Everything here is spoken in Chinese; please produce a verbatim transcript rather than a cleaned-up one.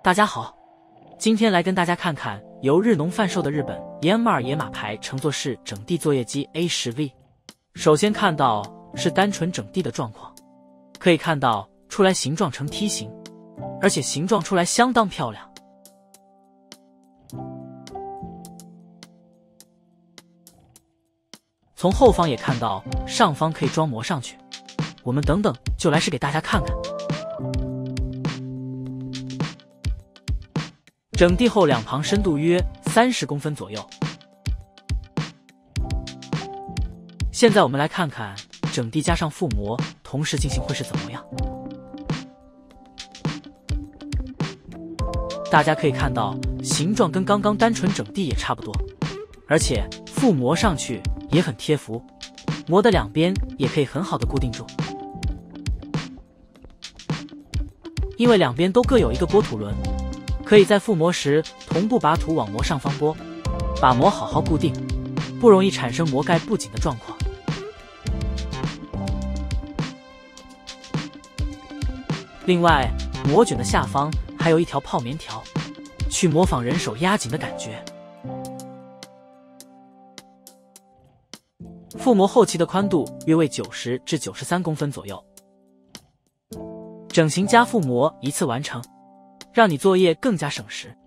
大家好，今天来跟大家看看由日农贩售的日本野马尔野马牌乘坐式整地作业机 A 十 V。首先看到是单纯整地的状况，可以看到出来形状呈梯形，而且形状出来相当漂亮。从后方也看到上方可以装膜上去，我们等等就来试给大家看看。整地后两旁深度约三十公分左右。现在我们来看看整地加上覆膜同时进行会是怎么样。大家可以看到形状跟刚刚单纯整地也差不多，而且覆膜上去也很贴服，膜的两边也可以很好的固定住。因为两边都各有一个拨土轮，可以在覆膜时同步把土往膜上方拨，把膜好好固定，不容易产生膜盖不紧的状况。另外，膜卷的下方还有一条泡棉条，去模仿人手压紧的感觉。覆膜后期的宽度约为九十至九十三公分左右。整形加覆膜一次完成，让你作业更加省时。